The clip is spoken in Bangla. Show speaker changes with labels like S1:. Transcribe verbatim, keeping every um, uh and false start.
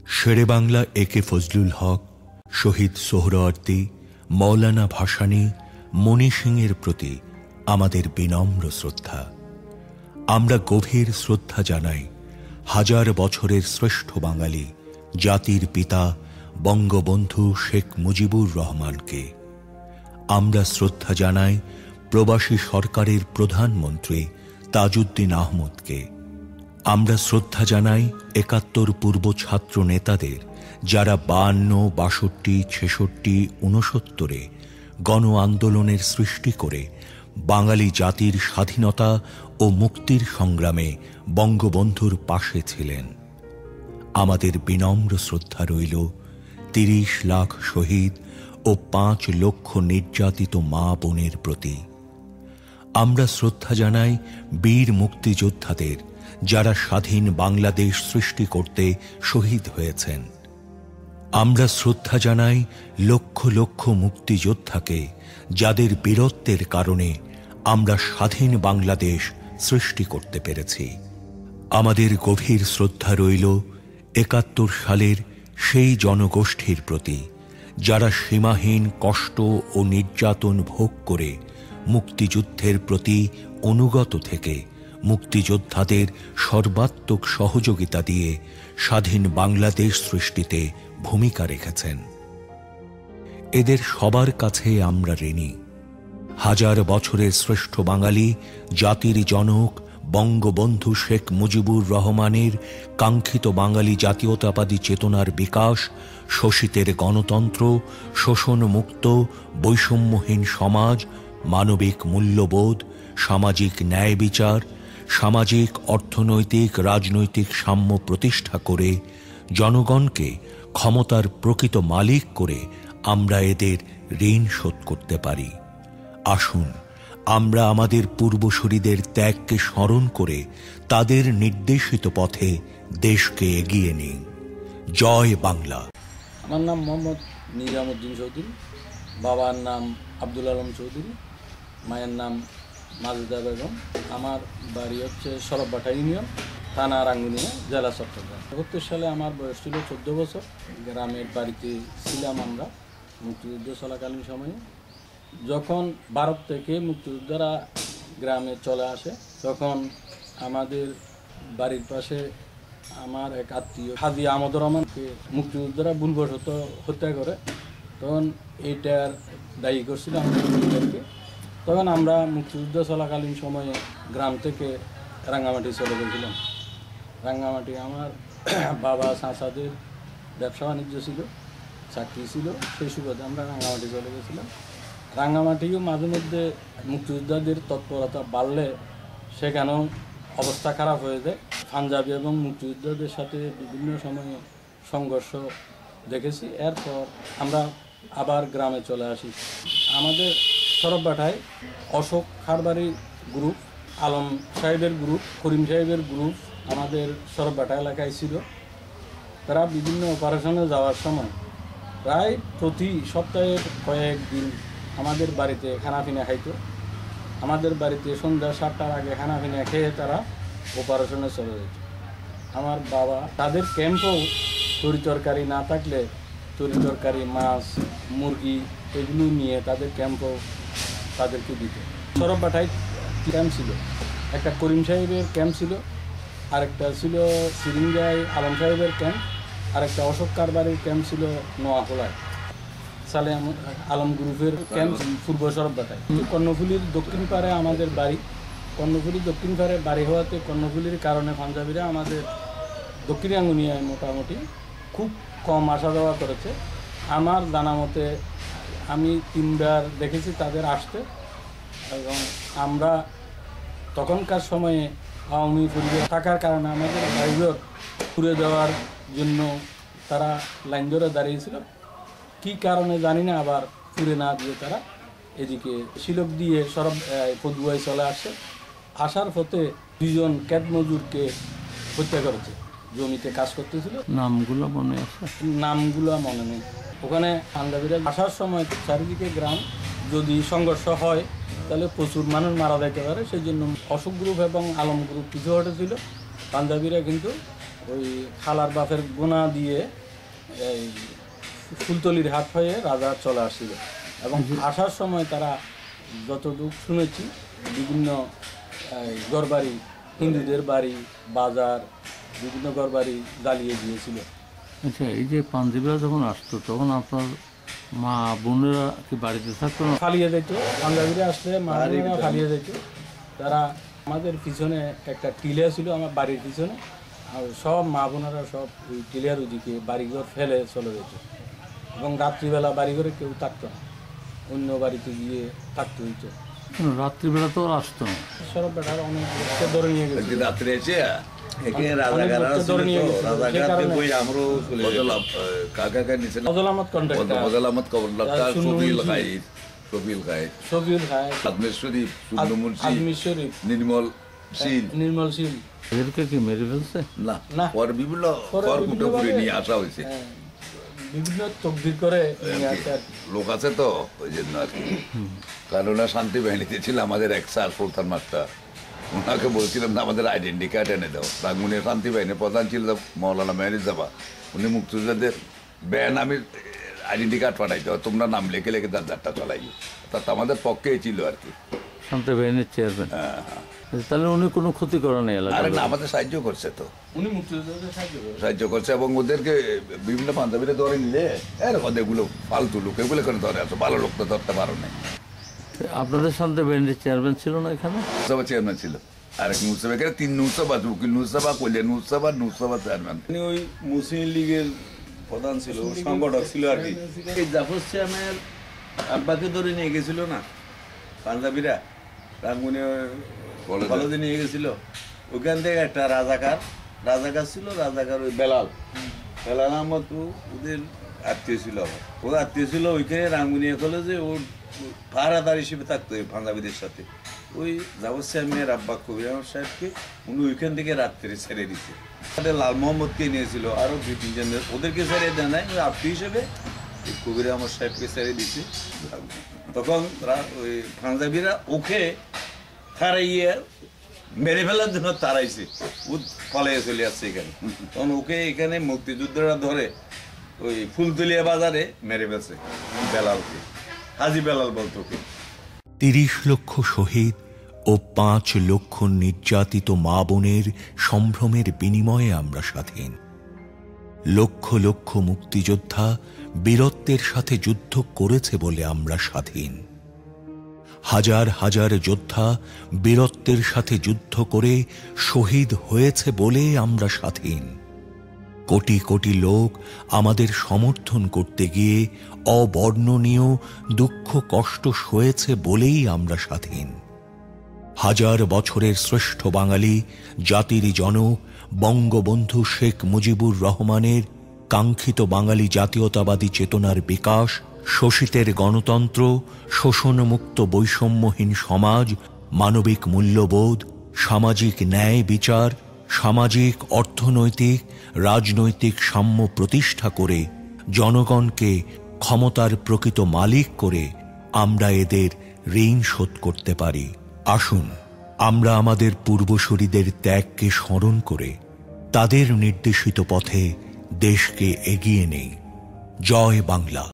S1: শেরে বাংলা এ কে ফজলুল হক, শহীদ সোহরাওয়ার্দী, মৌলানা ভাসানী, মণি সিংয়ের প্রতি আমাদের বিনম্র শ্রদ্ধা। আমরা গভীর শ্রদ্ধা জানাই হাজার বছরের শ্রেষ্ঠ বাঙালি জাতির পিতা বঙ্গবন্ধু শেখ মুজিবুর রহমানকে। আমরা শ্রদ্ধা জানাই প্রবাসী সরকারের প্রধানমন্ত্রী তাজউদ্দিন আহমদকে। আমরা শ্রদ্ধা জানাই একাত্তর পূর্ব ছাত্র নেতাদের, যারা বায়ান্ন, বাষট্টি, ছেষট্টি, ঊনসত্তরে গণ আন্দোলনের সৃষ্টি করে বাঙালি জাতির স্বাধীনতা ও মুক্তির সংগ্রামে বঙ্গবন্ধুর পাশে ছিলেন। আমাদের বিনম্র শ্রদ্ধা রইল তিরিশ লাখ শহীদ ও পাঁচ লক্ষ নির্যাতিত মা বোনের প্রতি। আমরা শ্রদ্ধা জানাই বীর মুক্তিযোদ্ধাদের, যারা স্বাধীন বাংলাদেশ সৃষ্টি করতে শহীদ হয়েছেন। আমরা শ্রদ্ধা জানাই লক্ষ লক্ষ মুক্তিযোদ্ধাকে, যাদের বীরত্বের কারণে আমরা স্বাধীন বাংলাদেশ সৃষ্টি করতে পেরেছি। আমাদের গভীর শ্রদ্ধা রইল একাত্তর সালের সেই জনগোষ্ঠীর প্রতি, যারা সীমাহীন কষ্ট ও নির্যাতন ভোগ করে মুক্তিযুদ্ধের প্রতি অনুগত থেকে মুক্তিযোদ্ধাদের সর্বাত্মক সহযোগিতা দিয়ে স্বাধীন বাংলাদেশ সৃষ্টিতে ভূমিকা রেখেছেন। এদের সবার কাছে আমরা ঋণী। হাজার বছরের শ্রেষ্ঠ বাঙালি জাতির জনক বঙ্গবন্ধু শেখ মুজিবুর রহমানের কাঙ্ক্ষিত বাঙালি জাতীয়তাবাদী চেতনার বিকাশ, শোষিতের গণতন্ত্র, শোষণমুক্ত বৈষম্যহীন সমাজ, মানবিক মূল্যবোধ, সামাজিক ন্যায় বিচার, সামাজিক অর্থনৈতিক রাজনৈতিক সাম্য প্রতিষ্ঠা করে জনগণকে ক্ষমতার প্রকৃত মালিক করে আমরা এদের ঋণ শোধ করতে পারি। আসুন আমরা আমাদের পূর্বসূরীদের ত্যাগকে স্মরণ করে তাদের নির্দেশিত পথে দেশকে এগিয়ে নিই। জয় বাংলা।
S2: আমার নাম মোহাম্মদ নিজামুদ্দিন চৌধুরী, বাবার নাম আব্দুল আলম চৌধুরী, মায়ের নাম মাজেদা বেগম। আমার বাড়ি হচ্ছে সরববাটা ইউনিয়ন, থানা রাঙ্গুনিয়া, জেলা চট্টগ্রাম। একাত্তর সালে আমার বয়স ছিল চোদ্দো বছর। গ্রামের বাড়িতে ছিলাম আমরা মুক্তিযুদ্ধ চলাকালীন সময়ে। যখন ভারত থেকে মুক্তিযোদ্ধারা গ্রামে চলে আসে, তখন আমাদের বাড়ির পাশে আমার এক আত্মীয় হাজি আহমদুর রহমানকে মুক্তিযোদ্ধারা ভুলবশত হত্যা করে। তখন এইটার দায়ী করছিল আমাদেরকে। তখন আমরা মুক্তিযুদ্ধ চলাকালীন সময়ে গ্রাম থেকে রাঙ্গামাটি চলে গেছিলাম। রাঙ্গামাটি আমার বাবা চাচাদের ব্যবসা বাণিজ্য ছিল, চাকরি ছিল, সেই সুবাদে আমরা রাঙ্গামাটি চলে গেছিলাম। রাঙ্গামাটিও মাঝে মধ্যে মুক্তিযোদ্ধাদের তৎপরতা বাড়লে সেখানেও অবস্থা খারাপ হয়ে যায়। পাঞ্জাবি এবং মুক্তিযোদ্ধাদের সাথে বিভিন্ন সময়ে সংঘর্ষ দেখেছি। এরপর আমরা আবার গ্রামে চলে আসি। আমাদের সরববাটায় অশোক খারবাড়ি গ্রুপ, আলম সাহেবের গ্রুপ, করিম সাহেবের গ্রুপ আমাদের সরববাটা এলাকায় ছিল। তারা বিভিন্ন অপারেশনে যাওয়ার সময় প্রায় প্রতি সপ্তাহের কয়েকদিন আমাদের বাড়িতে খানাপিনা খাইতো। আমাদের বাড়িতে সন্ধ্যা সাতটার আগে খানাপিনা খেয়ে তারা অপারেশনে চলে যেত। আমার বাবা তাদের ক্যাম্পেও তরি তরকারি না থাকলে তরি তরকারি, মাছ, মুরগি এগুলো নিয়ে তাদের ক্যাম্পেও তাদেরকে দিত। সরববাটায় ক্যাম্প ছিল, একটা করিম সাহেবের ক্যাম্প ছিল, আরেকটা ছিল সিরিঙ্গায় আলম সাহেবের ক্যাম্প, আরেকটা অশোক কারবারির ক্যাম্প ছিল নোয়াখোলায়। সালে আলম গ্রুপের ক্যাম্প পূর্ব সরববাটায়। কর্ণফুলির দক্ষিণ পাড়ে আমাদের বাড়ি। কর্ণফুলির দক্ষিণ পাড়ে বাড়ি হওয়াতে কর্ণফুলির কারণে পাঞ্জাবিরা আমাদের দক্ষিণ রাঙ্গুনিয়ায় মোটামুটি খুব কম আসা যাওয়া করেছে। আমার জানা মতে আমি তিনবার দেখেছি তাদের আসতে, এবং আমরা তখনকার সময়ে আওয়ামী পরিবেশ থাকার কারণে আমাদের বাড়িঘর ঘুরে দেওয়ার জন্য তারা লাইন ধরে দাঁড়িয়েছিল। কী কারণে জানি না, আবার ফুরে না দিয়ে তারা এদিকে শিলক দিয়ে সরব পদুয়ায় চলে আসে। আসার পথে দুজন ক্যাট মজুরকে হত্যা করেছে, জমিতে কাজ করতেছিল। নামগুলো মনে আছে? নামগুলো মনে নেই। ওখানে পাঞ্জাবিরা আসার সময় চারিদিকে গ্রাম, যদি সংঘর্ষ হয় তাহলে প্রচুর মানুষ মারা যেতে পারে, সেই জন্য অশোক গ্রুপ এবং আলম গ্রুপ পিছু হটেছিল। পাঞ্জাবিরা কিন্তু ওই খালার বাপের গোনা দিয়ে এই ফুলতলির হাট হয়ে রাজা চলে আসছিল এবং আসার সময় তারা যতটুকু শুনেছি বিভিন্ন ঘরবাড়ি, হিন্দুদের বাড়ি, বাজার, বিভিন্ন ঘরবাড়ি জ্বালিয়ে দিয়েছিল।
S3: আচ্ছা, এই যে পাঞ্জাবিরা যখন আসতো তখন আপনার মা বোনেরা কি বাড়িতে থাকতো না?
S2: ফালিয়ে যেত, পাঞ্জাবিরা আসলে মা বোনেরা ফালিয়ে যেত। তারা আমাদের পিছনে একটা টিলা ছিল আমার বাড়ির পিছনে, আর সব মা বোনেরা সব ওই টিলার ওদিকে বাড়িঘর ফেলে চলে যেত এবং রাত্রিবেলা বাড়িঘরে কেউ থাকতো না, অন্য বাড়িতে গিয়ে থাকতে হইতো।
S3: রাত্রিবেলা তো আসতো না।
S2: সরব বেটার অনেক লোককে ধরে নিয়ে গেছে
S4: রাত্রে এসে নির্মল শীল
S2: নির্মল শীল
S3: এদেরকে কি মেরে ফেলছে?
S4: না, পরে বিভিন্ন নিয়ে আসা হয়েছে,
S2: বিভিন্ন তকদির করে
S4: লোক আছে তো ওই জন্য আর কি। কারণ শান্তি বাহিনীতে ছিল আমাদের এক স্যার সুলতান মাস্টার, ওনাকে বলছিলাম না আমাদের আইডেন্টি কার্ড এনে দাও। রাঙ্গুনিয়া শান্তি বাহিনীর প্রধান ছিল মৌলানা মেহরিজাবা, উনি মুক্তিযোদ্ধাদের ব্যান আমি আইডেন্টি কার্ড পাঠাইতে হয়, তোমরা নাম লিখে লিখে তার যাত্রা চালাই, তাতে আমাদের পক্ষেই ছিল আর কি।
S3: শান্তি বাহিনীর চেয়ারম্যান। হ্যাঁ হ্যাঁ। তাহলে উনি কোনো ক্ষতি করেন নাই এলাকায়?
S4: আরে না, আমাদের সাহায্য করছে তো,
S2: উনি মুক্তিযোদ্ধাদের
S4: সাহায্য করছে এবং ওদেরকে বিভিন্ন পাঞ্জাবিরা ধরে নিলে এরকম এগুলো ফালতু লোক এগুলো করে ধরে আসো, ভালো লোক তো ধরতে পারো না।
S3: আপনাদের শান্তি বাহিনীর চেয়ারম্যান ছিল না এখানে?
S4: সভা চেয়ারম্যান ছিল, আর এক নুসবা, এখানে তিন নুসবা, উকিল নুসবা, কল্যাণ নুসবা, নুসবা চেয়ারম্যান।
S5: ওই মুসলিম লীগের প্রধান ছিল, সংগঠক ছিল আর কি। এই জাফর চেয়ারম্যান আব্বাকে ধরে নিয়ে গেছিল না পাঞ্জাবিরা, রাঙ্গুনিয়া কলেজে নিয়ে গেছিল। ওখান থেকে একটা রাজাকার রাজাকার ছিল, রাজাকার ওই বেলাল বেলাল আহমদ ওদের আত্মীয় ছিল, আবার ও আত্মীয় ছিল ওইখানে রাঙ্গুনিয়া কলেজে, ওর পাহারাদার হিসেবে থাকতো ওই পাঞ্জাবিদের সাথে। ওই জাফর চেয়ারম্যানের আব্বা কবির আহমদ সাহেবকে উনি ওইখান থেকে রাত্রে ছেড়ে দিচ্ছে। লাল মোহাম্মদকে নিয়েছিল, আরও দুই তিনজনের, ওদেরকে ছেড়ে দেয় নাই, ওই আত্মীয় হিসেবে কবির আহমদ সাহেবকে ছেড়ে দিচ্ছে। তখন ওই পাঞ্জাবিরা ওকে তারাইয়ে মেরে ফেলার জন্য তারাইছে, ও পালিয়ে চলে আসছে এখানে। তখন ওকে এখানে মুক্তিযোদ্ধারা ধরে ওই ফুলতলিয়া বাজারে মেরে ফেলছে বেলালকে, হাজি বেলাল বলতো ওকে।
S1: তিরিশ লক্ষ শহীদ ও পাঁচ লক্ষ নির্যাতিত মা বোনের সম্ভ্রমের বিনিময়ে আমরা স্বাধীন। লক্ষ লক্ষ মুক্তিযোদ্ধা বীরত্বের সাথে যুদ্ধ করেছে বলে আমরা স্বাধীন। হাজার হাজার যোদ্ধা বীরত্বের সাথে যুদ্ধ করে শহীদ হয়েছে বলে আমরা স্বাধীন। কোটি কোটি লোক আমাদের সমর্থন করতে গিয়ে অবর্ণনীয় দুঃখ কষ্ট সয়েছে বলেই আমরা স্বাধীন। হাজার বছরের শ্রেষ্ঠ বাঙালি জাতির জনক বঙ্গবন্ধু শেখ মুজিবুর রহমানের কাঙ্ক্ষিত বাঙালি জাতীয়তাবাদী চেতনার বিকাশ, শোষিতের গণতন্ত্র, শোষণমুক্ত বৈষম্যহীন সমাজ, মানবিক মূল্যবোধ, সামাজিক ন্যায় বিচার, সামাজিক অর্থনৈতিক রাজনৈতিক সাম্য প্রতিষ্ঠা করে জনগণকে ক্ষমতার প্রকৃত মালিক করে আমরা এদের ঋণ শোধ করতে পারি। আসুন আমরা আমাদের পূর্বসূরীদের ত্যাগকে স্মরণ করে তাদের নির্দেশিত পথে দেশকে এগিয়ে নেই। জয় বাংলা।